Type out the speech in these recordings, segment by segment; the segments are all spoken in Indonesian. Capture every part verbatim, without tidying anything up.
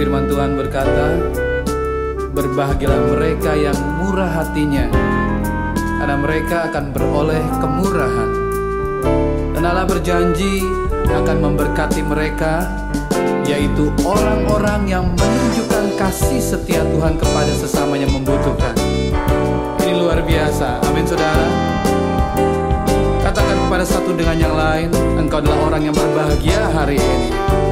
Firman Tuhan berkata, berbahagialah mereka yang murah hatinya, karena mereka akan beroleh kemurahan. Dan Allah berjanji akan memberkati mereka, yaitu orang-orang yang menunjukkan kasih setia Tuhan kepada sesama yang membutuhkan. Ini luar biasa, amin saudara. Katakan kepada satu dengan yang lain, engkau adalah orang yang berbahagia hari ini.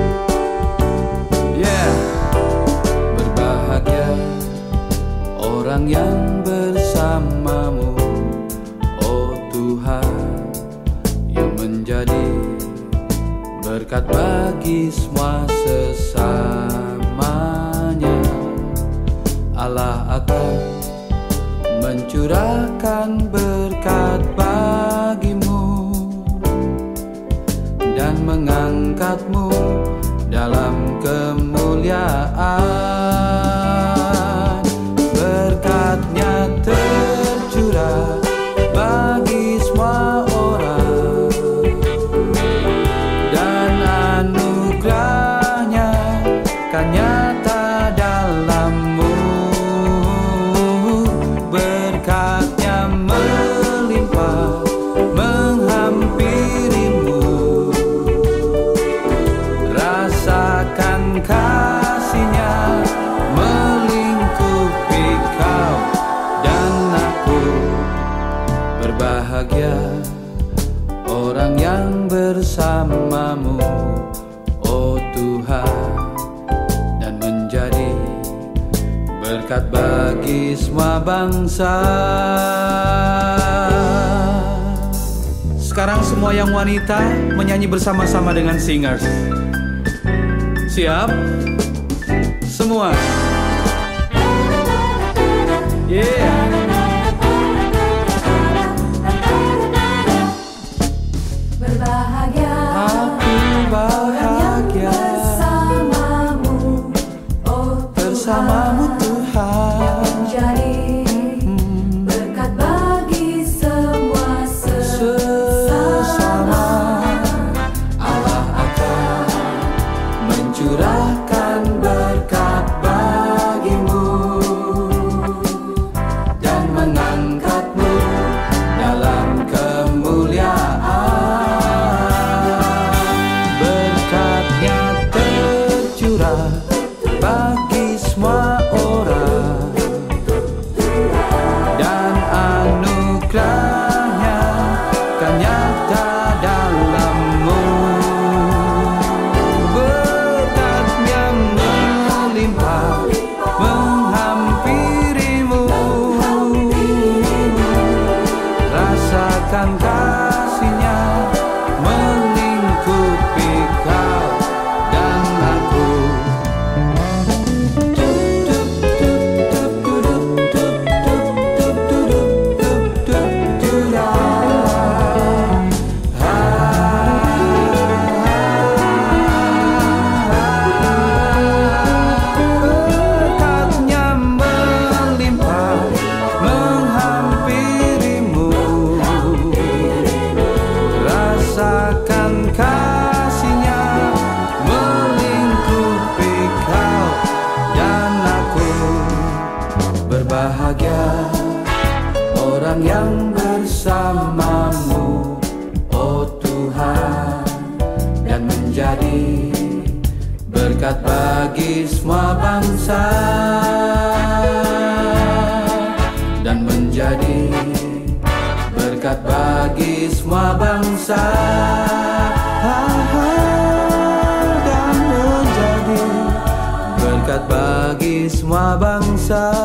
Yeah. Berbahagia orang yang bersamamu, oh Tuhan, yang menjadi berkat bagi semua sesamanya. Allah akan mencurahkan berkat bagimu dan mengangkatmu dalam kemuliaan. Berkatnya tercurah bagi semua orang, dan anugerahnya kan nyata dalammu. Berkatnya melimpah menghampirimu. Rasakan kasihnya melingkupi kau dan aku. Berbahagia orang yang bersamamu, oh Tuhan, dan menjadi berkat bagi semua bangsa. Sekarang semua yang wanita menyanyi bersama-sama dengan singers. Siap? Semua. Yeah. Berbahagia Aku bahagia bersamamu, oh bersamamu Tuhan. menjadi berkat bagi semua sesama. Allah akan mencurahkan berkat bagimu dan mengangkatmu dalam kemuliaan. Berkatnya tercurah bagi semua orang, dan anugerahnya kan nyata dalammu. Berkatnya melimpah menghampirimu. Rasakan kasihnya melingkupi kau dan aku. Berkatnya melimpah menghampirimu. Rasakan kasihnya melingkupi kau dan aku. Berbahagia orang yang bersamamu, oh Tuhan, dan menjadi berkat bagi semua bangsa, dan menjadi berkat bagi semua bangsa, dan menjadi berkat bagi semua bangsa.